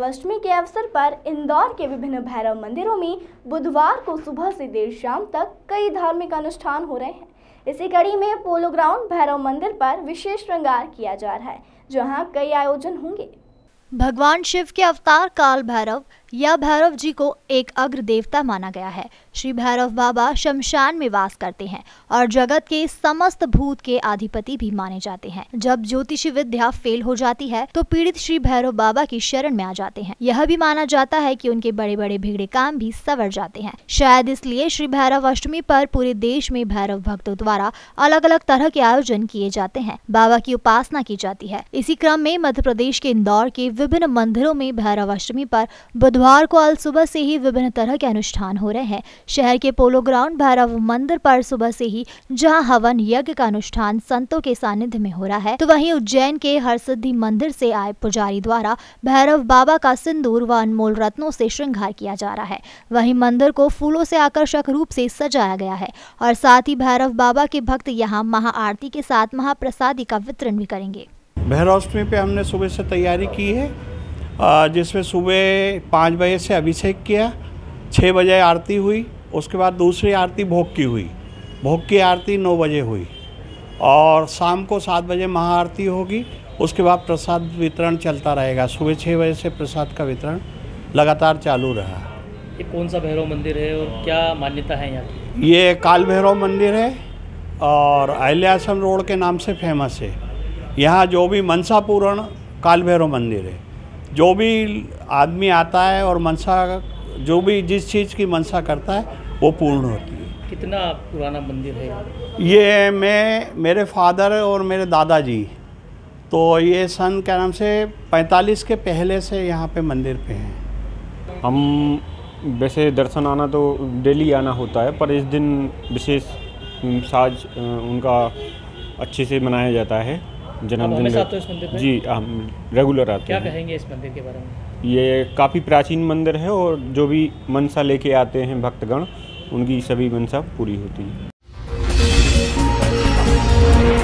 अष्टमी के अवसर पर इंदौर के विभिन्न भैरव मंदिरों में बुधवार को सुबह से देर शाम तक कई धार्मिक अनुष्ठान हो रहे हैं। इसी कड़ी में पोलो ग्राउंड भैरव मंदिर पर विशेष श्रृंगार किया जा रहा है, जहां कई आयोजन होंगे। भगवान शिव के अवतार काल भैरव या भैरव जी को एक अग्र देवता माना गया है। श्री भैरव बाबा शमशान में वास करते हैं और जगत के समस्त भूत के अधिपति भी माने जाते हैं। जब ज्योतिषी विद्या फेल हो जाती है तो पीड़ित श्री भैरव बाबा की शरण में आ जाते हैं। यह भी माना जाता है कि उनके बड़े बड़े बिगड़े काम भी संवर जाते हैं। शायद इसलिए श्री भैरव अष्टमी पर पूरे देश में भैरव भक्तों द्वारा अलग अलग तरह के आयोजन किए जाते हैं। बाबा की उपासना की जाती है। इसी क्रम में मध्य प्रदेश के इंदौर के विभिन्न मंदिरों में भैरव अष्टमी पर बुधवार को अल सुबह से ही विभिन्न तरह के अनुष्ठान हो रहे हैं। शहर के पोलो ग्राउंड भैरव मंदिर पर सुबह से ही जहां हवन यज्ञ का अनुष्ठान संतों के सानिध्य में हो रहा है, तो वहीं उज्जैन के हरसिद्धि मंदिर से आए पुजारी द्वारा भैरव बाबा का सिंदूर व अनमोल रत्नों से श्रृंगार किया जा रहा है। वहीं मंदिर को फूलों से आकर्षक रूप से सजाया गया है और साथ ही भैरव बाबा के भक्त यहाँ महाआरती के साथ महाप्रसादी का वितरण भी करेंगे। भैरवाष्टमी पे हमने सुबह से तैयारी की है, जिसमें सुबह 5 बजे से अभिषेक किया, 6 बजे आरती हुई, उसके बाद दूसरी आरती भोग की हुई। भोग की आरती 9 बजे हुई और शाम को 7 बजे महाआरती होगी। उसके बाद प्रसाद वितरण चलता रहेगा। सुबह 6 बजे से प्रसाद का वितरण लगातार चालू रहा। ये कौन सा भैरव मंदिर है और क्या मान्यता है यहाँ की? ये काल भैरव मंदिर है और अहिल्याश्रम रोड के नाम से फेमस है। यहाँ जो भी मनसा पूर्ण काल भैरव मंदिर है। जो भी आदमी आता है और मनसा जो भी जिस चीज़ की मनसा करता है वो पूर्ण होती है। कितना पुराना मंदिर है? ये मेरे फादर और मेरे दादाजी, तो ये सन क्या नाम से 45 के पहले से यहाँ पे मंदिर पे हैं। हम वैसे दर्शन आना तो डेली आना होता है, पर इस दिन विशेष साज उनका अच्छे से मनाया जाता है। जन्मदिन जी हम रेगुलर आते हैं। क्या कहेंगे इस मंदिर के बारे में? ये काफ़ी प्राचीन मंदिर है और जो भी मनसा लेके आते हैं भक्तगण, उनकी सभी मनसा पूरी होती है।